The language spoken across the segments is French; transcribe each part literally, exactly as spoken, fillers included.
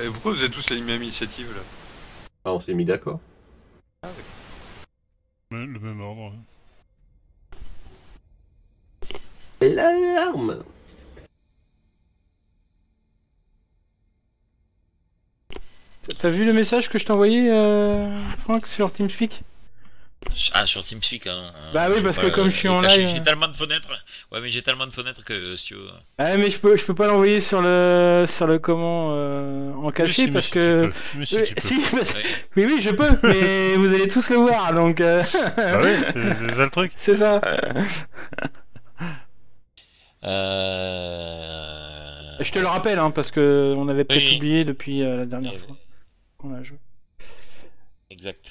Et pourquoi vous êtes tous la même initiative là? Ah, on s'est mis d'accord. Ah oui. Le même ordre. L'alarme. T'as vu le message que je t'ai envoyé, euh, Franck, sur TeamSpeak? Ah, sur TeamSpeak, hein. Bah oui, parce que comme je suis en live... J'ai tellement de fenêtres. Ouais, mais j'ai tellement de fenêtres que euh, si tu veux... Ah mais je peux, je peux pas l'envoyer sur le, sur le comment, euh, en caché, si, parce si que... Mais si, oui, tu peux. si, parce... Ouais. oui, oui, je peux, mais vous allez tous le voir, donc... Euh... Bah oui, c'est c'est ça le truc. C'est ça. Euh... Je te le rappelle, hein, parce que on avait peut-être Oui. oublié depuis euh, la dernière Oui, fois oui. qu'on a joué. Exact.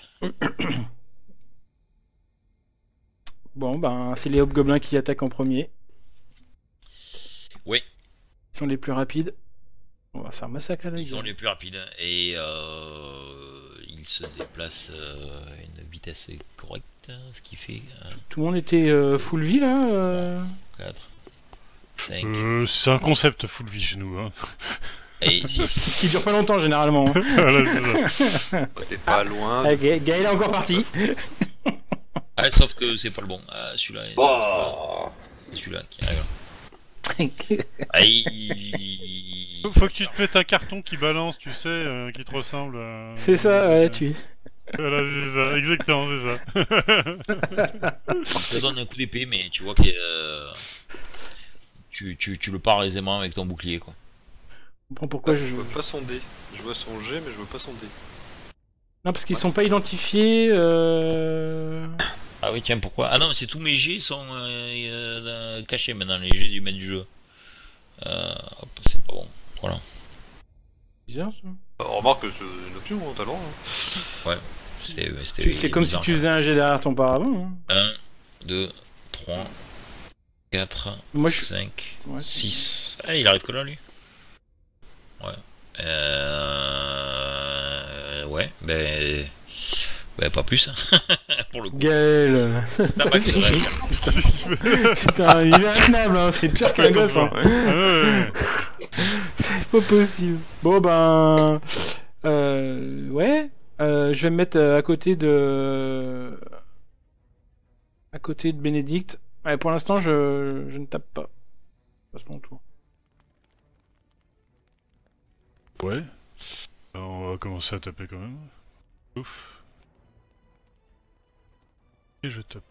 Bon, ben, c'est les hobgoblins qui attaquent en premier. Oui. Ils sont les plus rapides. On va faire massacre à la Ils sont gueule. les plus rapides et euh, ils se déplacent euh, à une vitesse correcte, ce qui fait Tout le monde était euh, full vie, là euh... quatre, cinq, Euh, c'est un concept full vie chez nous. Hein. et six. Qui dure pas longtemps, généralement. Hein. Voilà, c'est ça. T'es pas loin. Ah, Ga- Gaël est encore parti. Ah, sauf que c'est pas le bon. Ah, celui-là. est- Oh. C'est celui-là qui arrive. Ah, il... Faut que tu te mettes un carton qui balance, tu sais, euh, qui te ressemble. euh, C'est ça, ouais, tu... Voilà, c'est ça, exactement, c'est ça. te donne un coup d'épée, mais tu vois que euh, tu, tu, tu le pars aisément avec ton bouclier, quoi. Je comprends pourquoi je Je joue. vois pas son dé. Je vois son G, mais je vois pas son dé. Non, parce qu'ils sont pas identifiés. Euh... Ah oui, tiens, pourquoi? Ah non, mais c'est tous mes jets sont euh, euh, cachés maintenant, les jets du maître du jeu. Euh, hop, c'est pas bon. Voilà. Bizarre, ça. Alors, remarque que c'est une option, hein, t'as le droit. Hein. Ouais, c'était. Tu- C'est comme si tu faisais un jet derrière ton paravent. Hein. un, deux, trois, quatre, Moi, je- cinq, Ouais, c'est- six. Ah, il arrive que là, lui. Ouais. Euh... Ouais, ben... Ben, pas plus, hein. Pour le coup. Gaël. Ça m'accélère. Putain, il est intenable, hein. C'est pire qu'un gosse. Hein. Ah, ouais, ouais. C'est pas possible. Bon, ben... Euh... Ouais. Euh, je vais me mettre euh, à côté de... À côté de Bénédicte. Ouais, pour l'instant, je... je ne tape pas. Passe mon tour. Ouais. Alors, on va commencer à taper quand même. Ouf. Et je tape.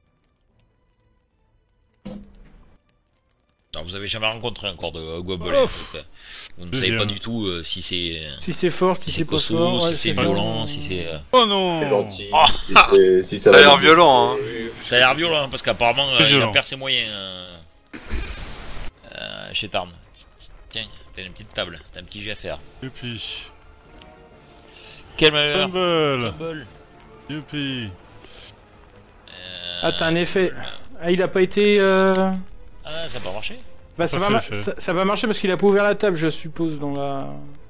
Non, vous avez jamais rencontré encore de Gobelin. Oh. donc, euh, Vous ne savez Deuxième. pas du tout euh, si c'est... Si c'est fort, si, Si c'est c'est pas costaud, fort... si ouais, c'est ça. violent, si c'est... euh, Oh non. C'est gentil. Ah. Si, c'est- si ça Ça a va l'air vite. violent, hein. Ça a l'air violent, parce qu'apparemment, euh, C'est il a violent. perdu ses moyens euh, euh, chez Tarn. Tiens, t'as une petite table, t'as un petit jet à faire. Youpi. Quel malheur! Fumble. Fumble. Youpi. Euh, Ah, t'as un effet. Ah, il a pas été... Euh... Ah, ça a pas marché? Bah, ça Pas va, fait ma- l'effet. ça, ça va marcher parce qu'il a pas ouvert la table, je suppose, dans la...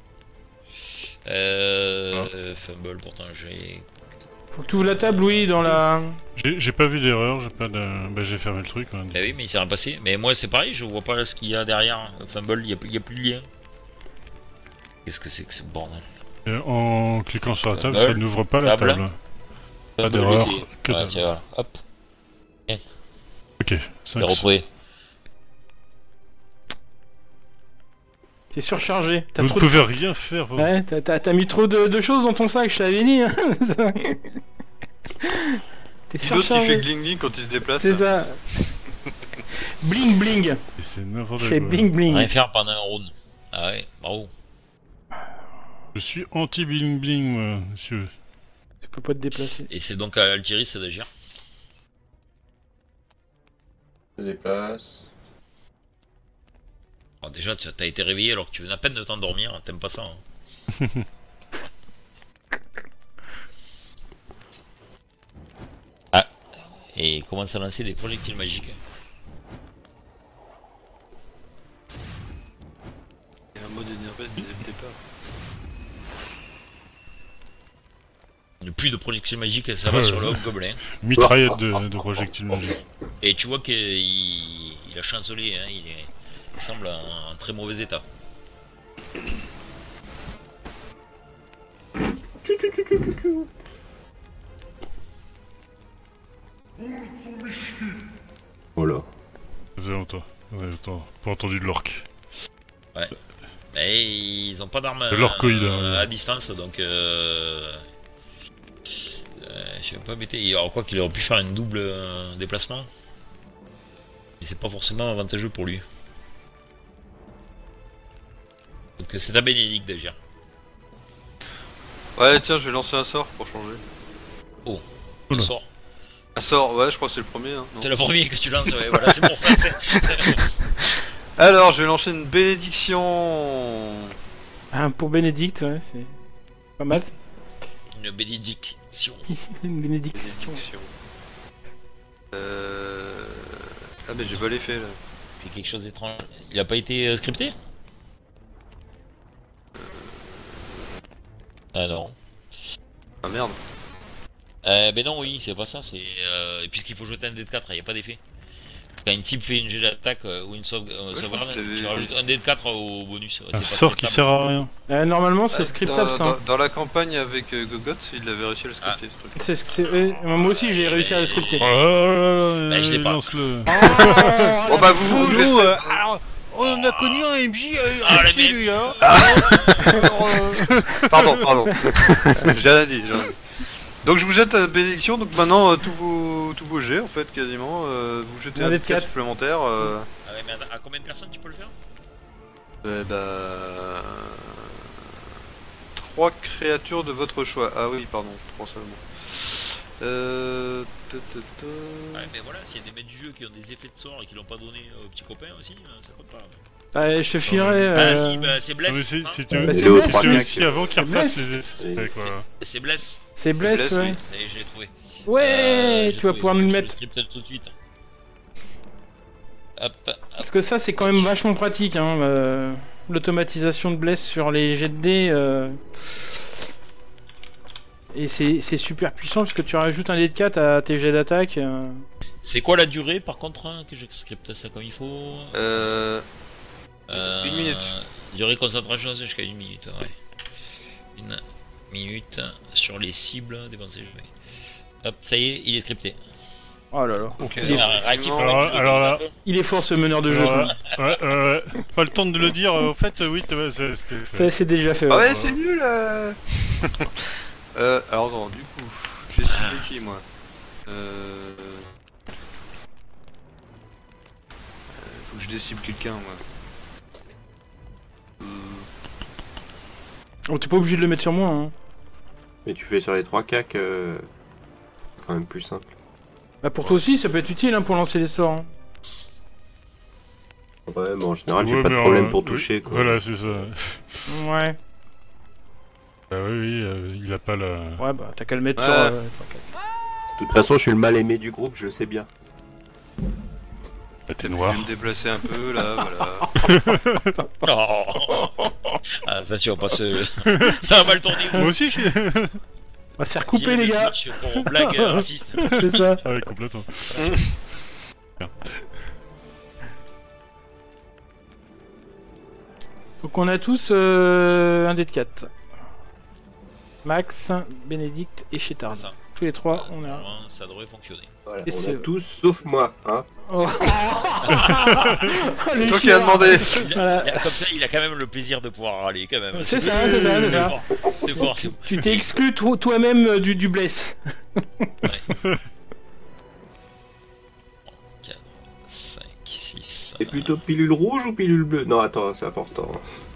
Euh... euh, Fumble, pourtant j'ai... Faut que tu ouvres la table, oui, dans la... J'ai j'ai pas vu d'erreur, j'ai pas de. Bah, j'ai fermé le truc. Hein. Bah oui, mais il s'est rien passé. Mais moi, c'est pareil, je vois pas ce qu'il y a derrière. Fumble, il y a, il y a plus de lien. Qu'est-ce que c'est que ce bordel? Et en cliquant sur la table, Fumble. ça n'ouvre pas la Table. table. Pas Fumble, d'erreur, il est- que Ouais, dalle. tiens, voilà. Hop, Ok, je l'ai cinq. retrouvé. T'es surchargé. T'as Vous ne trop de... pouvez rien faire. Vous. Ouais, t'as- t'as t'as mis trop de, de choses dans ton sac, je t'avais dit. Hein. T'es Qui d'autre qui fait surchargé. gling gling quand il se déplace? C'est là ça. Bling bling. Et c'est n'importe Je quoi. fais bling bling. Rien faire pendant un round. Ah ouais, bravo. Je suis anti-bling bling, moi, monsieur. Tu peux pas te déplacer. Et c'est donc à Altiris d'agir. Je déplace. Alors déjà, tu as été réveillé alors que tu viens à peine de t'endormir, t'aimes pas ça. Hein. Ah, et il commence à lancer des projectiles magiques. Il y a un mode énervé dès le départ. Il n'y a plus de projectiles magiques, ça va Ouais, sur ouais. le Hobgoblin. Mitraillette de, de projectiles magiques. Et tu vois qu'il il a chancelé, hein, il, est, il semble en, en très mauvais état. Voilà. Ça faisait longtemps. Ouais, attends, pas entendu de l'orque. Mais ils ont pas d'armes De l'orcoïde, euh, hein. à distance, donc euh... euh, je sais pas m'étais. Alors quoi qu'il aurait pu faire une double euh, déplacement. Mais c'est pas forcément avantageux pour lui. Donc c'est à Bénédicte d'agir. Ouais, tiens, je vais lancer un sort pour changer. Oh, Oula. sort. Un sort, ouais, je crois que c'est le premier. Hein, non C'est le premier que tu lances, ouais, voilà, c'est pour ça. c'est- Alors, je vais lancer une bénédiction. Ah, pour Bénédicte, ouais, c'est pas mal. Une bénédiction. Une bénédiction. Bénédiction. Euh... Ah, mais j'ai pas l'effet là. Puis quelque chose d'étrange. Il a pas été euh, scripté? Ah non. Ah merde. Euh, ben non, oui, c'est pas ça, c'est. Euh, Puisqu'il faut jeter un dé de quatre, il n'y a pas d'effet. Quand une type fait une jet d'attaque euh, ou une sauve, euh, je sauvegarde, crois que je tu l'avais- rajoutes un dé de quatre au bonus. Ouais, Un c'est pas sort qui scriptable. sert à rien. Euh, normalement, c'est Ah, scriptable, dans, ça. dans, dans la campagne avec euh, Gogot, il avait réussi à le scripter ce truc. C'est, c'est- euh, moi aussi, j'ai réussi à le scripter. Oh là là là, Bah, je l'ai pas. lance-le. Bon bah vous, vous Nous, êtes- euh, alors, on a connu un M J, euh, Ah, un les petit, mecs. lui, hein. Alors, euh, Pardon, pardon. J'ai rien dit, j'ai rien dit. Donc je vous jette la bénédiction, donc maintenant euh, tous vos tous vos jets en fait quasiment, euh, vous jetez Un un dé dé de de quatre quatre. supplémentaire. Euh, Ah ouais, mais à, à combien de personnes tu peux le faire? euh, bah, trois créatures de votre choix. Ah oui, pardon, trois seulement. Euh... ta, ta, ta. Ouais, mais voilà, s'il y a des maîtres du jeu qui ont des effets de sort et qui l'ont pas donné aux petits copains aussi, euh, ça compte pas. Ouais, je te filerai. Ah euh, si, bah, c'est Non, Bless. mais c'est hein. c'est Bah, c'est c'est Bless. aussi Bless. avant qu'il C'est refasse Bless. les effets, quoi. C'est Bless. C'est Bless, Bless, ouais. oui. Ça y est, je l'ai trouvé. Ouais, Euh, j'ai tu vas trouvé, pouvoir nous je le le mettre. scripte tout de suite. Hop, hop. Parce que ça, c'est quand même vachement pratique, hein. euh, L'automatisation de Bless sur les jets de dés. euh, Et c'est c'est super puissant parce que tu rajoutes un dé de quatre à tes jets d'attaque. euh. C'est quoi la durée par contre hein, que je scripte ça comme il faut? Euh... Euh, Une minute. Durée concentration jusqu'à une minute, ouais. Une minute sur les cibles dépensées. Ouais. Hop, ça y est, il est scripté. Oh là là. Ok, Il est- Alors, effectivement, Raki, Alors, tu veux alors là- commencer un peu Il est fort ce meneur de jeu. Alors, quoi. ouais, euh, pas le temps de le dire, euh, au fait, euh, oui, t'as- c'est c'est fait. Ça, c'est déjà fait. Ah ouais. ouais, c'est nul euh... euh... Alors non, du coup, j'ai ciblé qui moi euh... euh... Faut que je décible quelqu'un moi. Euh... Oh, t'es pas obligé de le mettre sur moi. Hein. Mais tu fais sur les trois cacs, euh... c'est quand même plus simple. Bah, pour toi aussi, ça peut être utile hein, pour lancer les sorts. hein. Ouais, mais en général, j'ai Ouais, pas de mais, problème euh, pour oui, toucher, quoi. Voilà, c'est ça. Ouais. Ah oui, oui, euh, il a pas la... Ouais, bah, t'as qu'à le mettre Ouais. sur. euh, trois quatre. De toute façon, je suis le mal aimé du groupe, je le sais bien. Ah, t'es Je noir. vais me déplacer un peu là, voilà. Oh. Ah, attention, pas se... Ça va mal tourner. Moi aussi, je suis... On va se faire couper, les gars. Pour blague euh, raciste. C'est ça. Ah oui, complètement. Donc, on a tous euh, un dé de quatre. Max, Bénédicte et Chétard. Ça. Tous les trois, on a. Normalement, ça devrait fonctionner. Voilà, Et on c'est- a tous, sauf moi, hein. Oh. C'est toi qui as demandé. Il a- Voilà. il a- comme ça, il a quand même le plaisir de pouvoir râler, quand même. C'est ça, c'est ça, c'est ça. C'est fort, c'est Tu t'es exclu to- toi-même euh, du, du bless. cinq, six. C'est plutôt pilule rouge ou pilule bleue? Non, attends, c'est important.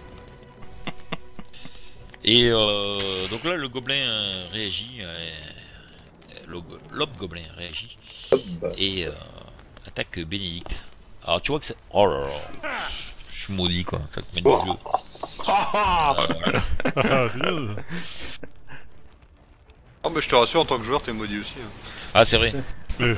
Et euh, donc là, le gobelin euh, réagit. Euh, le go- L'homme-gobelin réagit. Hop, bah. Et euh, attaque Bénédicte. Alors tu vois que c'est. Oh là là. Je suis maudit quoi. Ça te met du jeu. Ah, c'est bien. Oh mais je te rassure, en tant que joueur, t'es maudit aussi. hein. Ah, c'est vrai. Euh.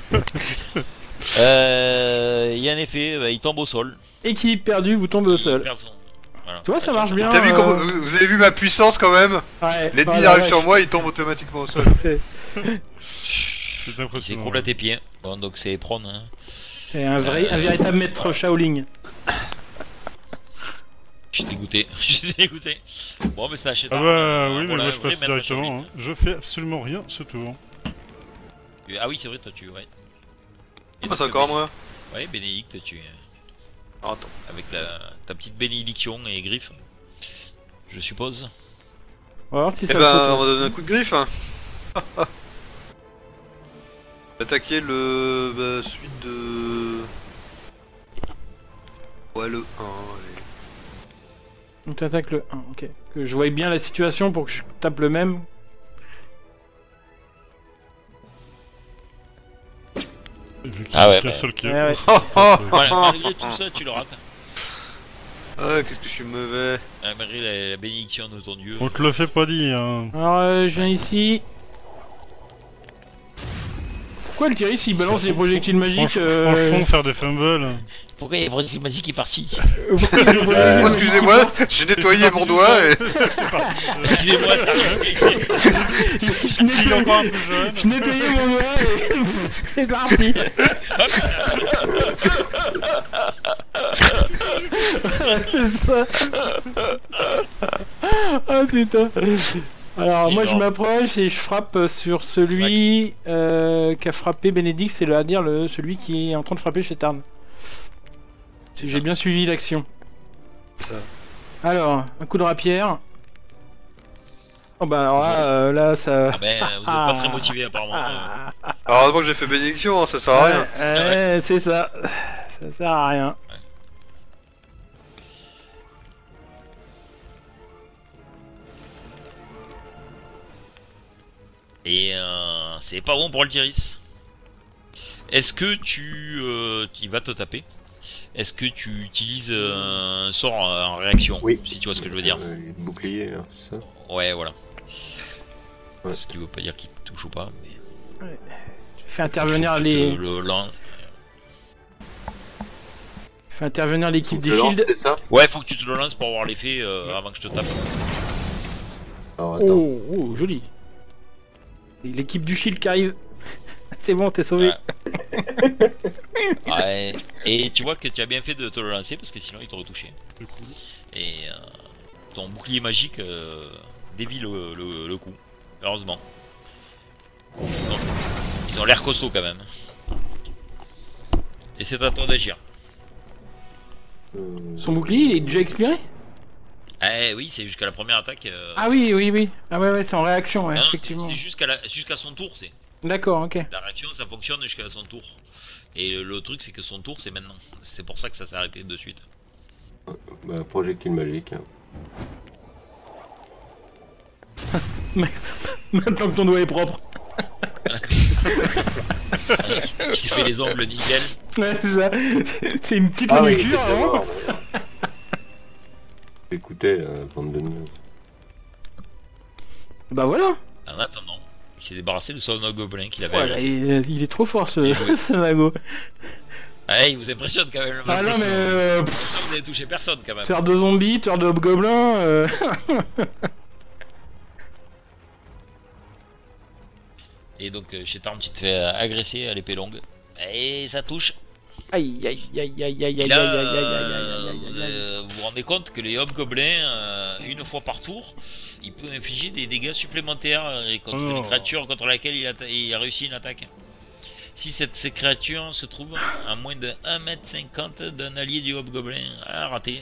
Euh, Il y a un effet, bah, il tombe au sol. Équilibre perdu, vous tombez au Il sol. perd son- voilà. Tu vois, ça marche bien. T'as vu euh, comment... Vous vous avez vu ma puissance quand même? Ouais. L'ennemi Voilà, arrive ouais. sur moi, il tombe automatiquement au sol. C'est C'est impressionnant. complète tes pieds. Bon, donc c'est prône. Hein. C'est un vrai, un véritable maître Shaolin. suis dégoûté, je suis dégoûté. Bon, mais c'est acheté. Ah bah oui, mais moi je passe directement. Hein. Je fais absolument rien ce tour. Ah oui, c'est vrai, toi tu. Ouais. Ah, c'est encore moi. Ouais, Bénédicte, tu. Alors, attends. Avec la... ta petite bénédiction et griffe. Je suppose. On va voir si Eh ça ben, le on faut, va donner un coup de griffe. Hein. Attaquer le. Bah, suite de. Ouais, le un. Allez. On t'attaque le un, ok. Que je voie bien la situation pour que je tape le même. Ah ouais, le ouais. seul qui Ouais, ouais. Voilà, malgré tout ça, tu le rates. Ah, qu'est-ce que je suis mauvais. Ah, malgré la, la bénédiction de ton dieu. On te le fait pas dire. Hein. Alors, euh, je viens ici. Pourquoi le Thierry s'il balance des projectiles magiques Franch- euh... Franchement, faire des fumbles. Pourquoi il y a Project Magic qui est parti? Pourquoi il y a des projectiles Oh, magiques excusez-moi, j'ai nettoyé mon doigt et. Excusez-moi, ça Je Il est encore nettoyais, un peu jeune. je nettoyais mon doigt et c'est parti. C'est ça. Ah putain. Alors moi je Énorme. m'approche et je frappe sur celui euh, qui a frappé Bénédicte, c'est-à-dire le celui qui est en train de frapper chez Tarn. Si j'ai bien suivi l'action. Ça. Alors, un coup de rapière. Oh bah alors là, euh, là ça... Ah ben, vous êtes pas très motivé apparemment. Ah, Alors, heureusement que j'ai fait bénédiction, hein, ça sert à rien. ouais, ouais, c'est ça. Ça sert à rien. Et euh, c'est pas bon pour le Tyris. Est-ce que tu... Euh, il va te taper. Est-ce que tu utilises euh, un sort en réaction? Oui. Si tu vois ce que je veux dire. Euh, le bouclier, là, c'est ça. Ouais, voilà. Ouais. Ce qui veut pas dire qu'il te touche ou pas. Mais... Je fais intervenir Tu les... te le lance. Je fais intervenir l'équipe Donc, des le lance, Shields. c'est ça. Ouais, faut que tu te le lances pour avoir l'effet euh, avant que je te tape. Alors, attends. Oh, oh, joli. Et l'équipe du Shield qui arrive. C'est bon, t'es sauvé. Ouais. Ouais. Et tu vois que tu as bien fait de te le lancer parce que sinon il t'aurait touché. C'est cool. Et euh, ton bouclier magique euh, dévie le, le- le coup. Heureusement. Donc, ils ont l'air costauds quand même. Et c'est à toi d'agir. Euh, Son bouclier, il est déjà expiré? Eh oui, c'est jusqu'à la première attaque. euh, Ah oui, oui, oui. Ah ouais, ouais, c'est en réaction, ouais, non, non, effectivement. C'est jusqu'à la- jusqu'à son tour, c'est. D'accord, ok. La réaction, ça fonctionne jusqu'à son tour. Et le, le truc, c'est que son tour, c'est maintenant. C'est pour ça que ça s'est arrêté de suite. bah, projectile magique. Hein. Maintenant que ton doigt est propre. Il s'est fait les ongles nickel. Ouais, c'est ça. C'est une petite Ah oui, manucure c'était avant. mort, d'ailleurs. Écoutez, la bande de news. Bah voilà. En attendant, il s'est débarrassé de son gobelin qu'il avait. Voilà, agressé. il, il est trop fort ce, Bien joué. ce mago. Ah, il vous impressionne quand même. le Ah mec. non mais euh, pff, Vous avez touché personne quand même. faire de zombies, faire de hobgoblins. Euh... Et donc euh, chez Tarn, tu te fais euh, agresser à l'épée longue. Et ça touche. Aïe aïe aïe aïe aïe aïe Et aïe là, aïe aïe aïe aïe euh, aïe vous, aïe aïe. euh, vous vous rendez compte que les hobgoblins, euh, une fois par tour, il peut infliger des dégâts supplémentaires euh, contre Oh. les créatures contre lesquelles il, atta- il a réussi une attaque. Si cette, ces créatures se trouvent à moins de un mètre cinquante d'un allié du hobgoblin, ah raté.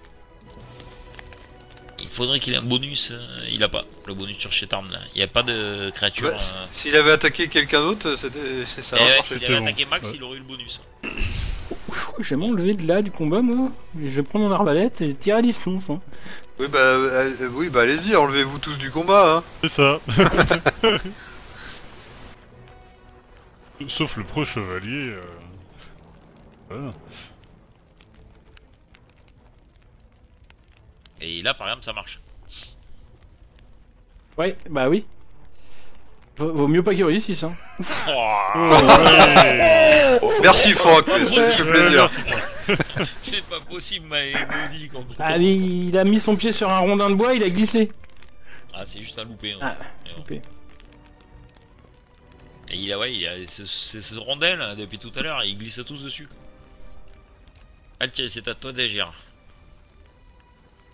Il faudrait qu'il ait un bonus, euh, il a pas le bonus sur Chetarn là. Il n'y a pas de créature. Bah, euh, S'il avait attaqué quelqu'un d'autre, c'était c'est ça. eh ouais, marché. s'il c'était avait bon. attaqué Max, Ouais. il aurait eu le bonus. Je vais m'enlever de là du combat moi. Je vais prendre mon arbalète et tirer à distance. Hein. Oui, bah, euh, euh, oui, bah allez-y, enlevez-vous tous du combat. Hein. C'est ça. Sauf le pro chevalier. euh, Voilà. Et là, par exemple, ça marche. Ouais, bah oui. Vaut, vaut mieux pas qu'il réussisse. Hein. Oh, Ouais. Merci Franck, ça me fait Ouais, plaisir. merci. c'est pas possible, m'a maudit qu'on- Allez, il a mis son pied sur un rondin de bois, il a glissé. Ah, c'est juste un loupé. hein. Ah, Mais bon. loupé. Et il a, ouais, il a ce, ce, ce rondel là, depuis tout à l'heure, il glisse tous dessus. Quoi. Ah, tiens, c'est à toi d'agir.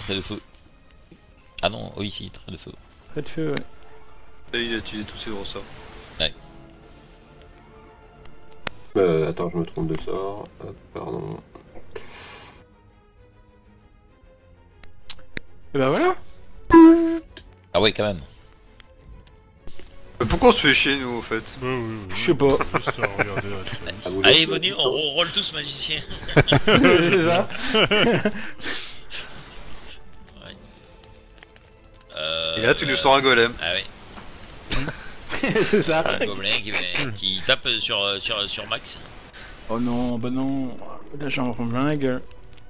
Trait de feu. Ah non, oui, si, trait de feu. Trait de feu, ouais. Et il a utilisé tous ses gros sorts. Euh, attends, je me trompe de sort. Hop, pardon. Et bah voilà. Ah ouais, quand même. Mais pourquoi on se fait chier nous en fait? Bah oui, oui. Je sais pas. Juste à regarder la série. À vous Allez, laisse la venez, on distance. roll tous magicien. C'est ça. Ouais. Euh... Et là tu nous sors un golem. Ah ouais. C'est ça. Un gobelin qui, qui tape sur, sur, sur Max. Oh non, bah non. Là j'en prends plein la gueule.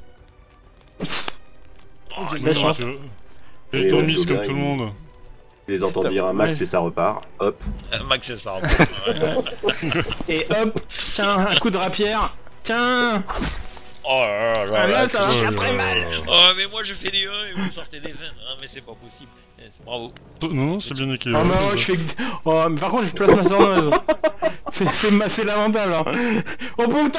Oh, J'ai de il la est chance. drôle. Je Et, tourne euh, mise comme Gobelin, tout le il- monde. Je les entends dire un max Ouais. et ça repart. Hop. Euh, Max, c'est ça. Et hop, tiens, un coup de rapière. Tiens. Oh là là Ah, là. là, ça va Oh faire là très là mal. là là. Oh, mais moi je fais des un et vous sortez des vingt. Ah, mais c'est pas possible. Eh, c'est Bravo. Non, non, c'est bien équilibré. Oh bah ouais, je fais. Oh, mais par contre, je place ma sorneuse. C'est c'est ma- c'est lamentable. Hein. Oh putain.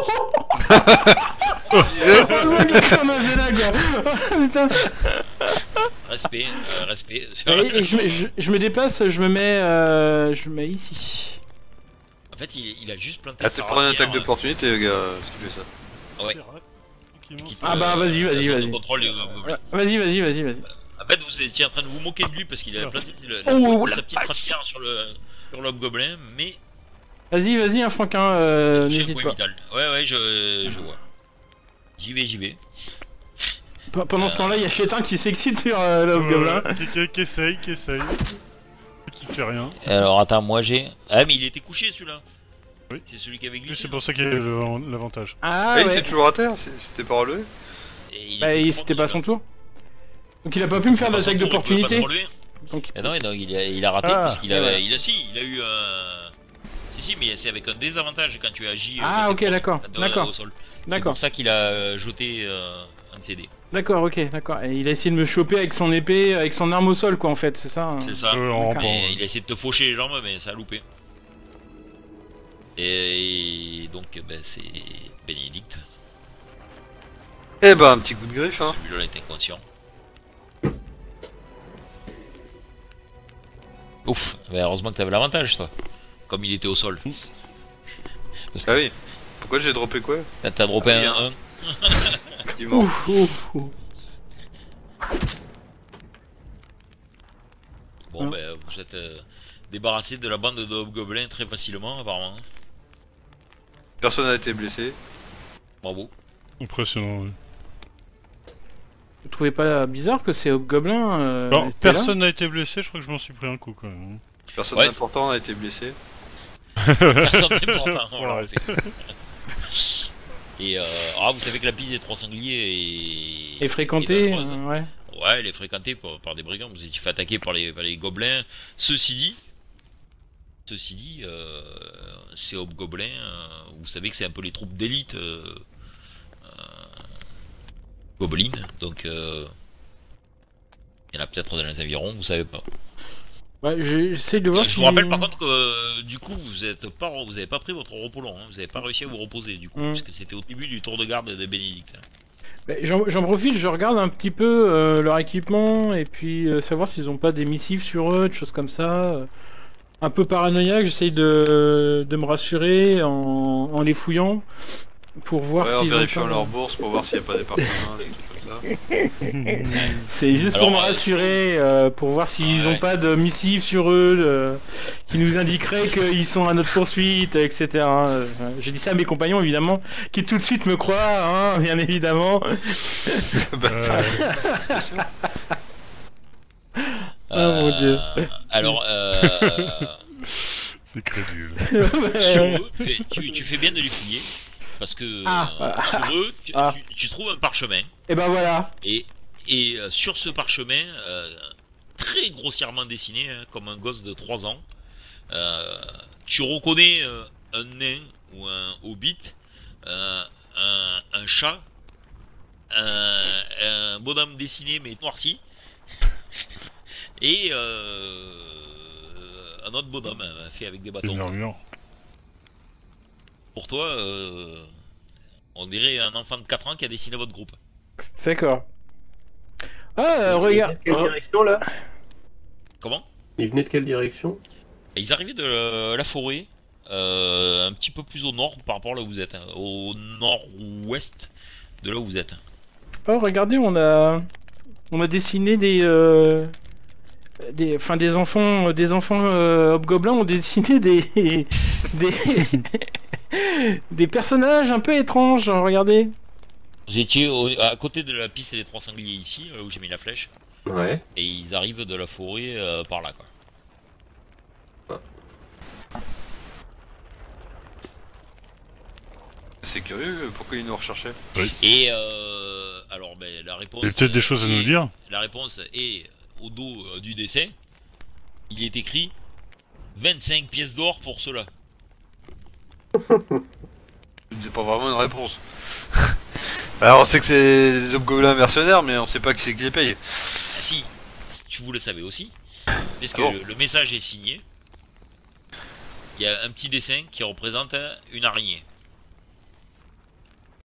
Heureusement que la sorneuse est là, quoi. Oh, putain. Respect, euh, respect. Et, et je, me- je, je me déplace, je me mets, euh, je me mets ici. En fait, il, il a juste planté Ah sa t'es pour une rapière, attaque d'opportunité les gars, si tu fais ça. euh, Ouais. Tranquillement, Quitte, Ah bah, euh, vas-y, vas-y, la zone vas-y. de contrôle des gobelins. Vas-y, vas-y, vas-y, vas-y. En fait, vous étiez en train de vous moquer de lui parce qu'il avait planté le, Oh, la, la sa petite vache. rapière sur le sur l'hobgoblin, mais Vas-y, vas-y, hein, Franquin, euh, j'ai le n'hésite point pas. vital. Ouais, ouais, je, je vois. J'y vais, j'y vais. P- Pendant ce temps-là, il y a Chétin qui s'excite sur euh, le gobelin. Ouais, qui, qui, qui essaye, qui essaye. Qui fait rien. Alors, attends, moi j'ai. Ah, mais il était couché celui-là. Oui. C'est celui qui avait Oui, glissé. c'est pour ça qu'il y a le- l'avantage. Ah Ah, il ouais. était toujours à terre, c'est- c'était pas relevé. Et il Bah, était il- trop c'était de pas celui-là. son tour. Donc il a pas pu me faire Pas son d'attaque tour, il pouvait pas se d'opportunité. relever. Donc Eh non, non, il a, il a raté Ah, parce qu'il et a, voilà. il a, si, il a eu un. Si, si, mais c'est avec un désavantage quand tu agis. euh, Ah, quand ok, t'es d'accord, proche, euh, d'accord. au sol. C'est d'accord, pour ça qu'il a euh, jeté euh, un de ses dés. d'accord, ok, d'accord. Et il a essayé de me choper avec son épée, avec son arme au sol, quoi, en fait, c'est ça. hein. C'est ça. Euh, en D'accord. rampant, Mais ouais. il a essayé de te faucher les jambes, mais ça a loupé. Et donc, ben, c'est Bénédicte. Eh bah un petit coup de griffe hein. Celui-là était inconscient. Ouf, ben, heureusement que t'avais l'avantage, toi. Comme il était au sol. Parce que Ah oui. Pourquoi j'ai droppé quoi? là, t'as droppé Ah, un oui, un. Effectivement. Ouf, ouf, ouf. Bon, Hein. ben, vous êtes euh, débarrassé de la bande de hobgoblins très facilement, apparemment. Personne n'a été blessé. Bravo. Impressionnant, oui. Vous trouvez pas bizarre que ces hobgoblins euh, Alors, étaient là personne n'a été blessé, je crois que je m'en suis pris un coup quand même. Personne Ouais. d'important n'a été blessé. Personne d'important, voilà, Ouais. en fait. Et euh, ah, vous savez que la piste des trois sangliers est, Et fréquentés, est dangereuse. euh, ouais. Ouais, elle est fréquentée par, par des brigands. Vous étiez fait attaquer par les, par les gobelins. Ceci dit, ceci dit, euh, ces hobgoblins, euh, vous savez que c'est un peu les troupes d'élite euh, euh, gobelines. Donc, euh, il y en a peut-être dans les environs, vous savez pas. Ouais, j'ai- j'essaie de voir Je si... vous rappelle par contre que euh, du coup, vous êtes pas, vous avez pas pris votre repos long. Hein, vous avez pas réussi à vous reposer du coup, Mm. puisque c'était au début du tour de garde de Bénédicte. Bah, J'en j'en profite, je regarde un petit peu euh, leur équipement et puis euh, savoir s'ils ont pas des missives sur eux, des choses comme ça. euh. Un peu paranoïaque, j'essaye de, de me rassurer en, en les fouillant pour voir Ouais, en s'ils ont vérifiant pas... leur bourse pour voir s'il n'y a pas des parfums, des trucs comme ça. C'est juste Alors, pour me euh, rassurer, euh, pour voir s'ils Ouais. ont pas de missives sur eux euh, qui nous indiqueraient qu'ils sont à notre poursuite, et cetera. Euh, J'ai dit ça à mes compagnons, évidemment, qui tout de suite me croient, hein, bien évidemment. Euh, Ah, mon Dieu. Alors, euh, c'est crédule. sur eux, tu fais, tu- tu fais bien de les fouiller, parce que Ah. euh, sur eux, tu, Ah. tu- tu trouves un parchemin, Et ben voilà. et, et euh, sur ce parchemin, euh, très grossièrement dessiné, hein, comme un gosse de trois ans, euh, tu reconnais euh, un nain ou un hobbit, euh, un, un chat, un, un bonhomme dessiné mais noirci, et euh, un autre bonhomme euh, fait avec des C'est bâtons. une armure. Pour toi, euh, on dirait un enfant de quatre ans qui a dessiné votre groupe. D'accord. Ah, euh, regarde. Quelle direction là? Comment? Il venait de quelle direction? Et ils arrivaient de la, la forêt, euh, un petit peu plus au nord par rapport à là où vous êtes, hein, au nord-ouest de là où vous êtes. Oh, regardez, on a, on a dessiné des, euh, des, enfin des enfants, des enfants euh, hobgoblins ont dessiné des, des, des personnages un peu étranges. Regardez. Vous étiez au- à côté de la piste des trois sangliers ici, là où j'ai mis la flèche, Ouais. et ils arrivent de la forêt euh, par là, quoi. C'est curieux, pourquoi ils nous recherchaient? Et euh, alors, ben, la réponse. Il y a peut-être des choses à est- nous dire. La réponse est au dos euh, du dessin. Il est écrit vingt-cinq pièces d'or pour cela. C'est pas vraiment une réponse. Alors on sait que c'est des hobgoblins mercenaires, mais on sait pas qui c'est qui les paye. Ah si, tu vous le savez aussi. Parce que Ah bon le, le message est signé. Il y a un petit dessin qui représente une araignée.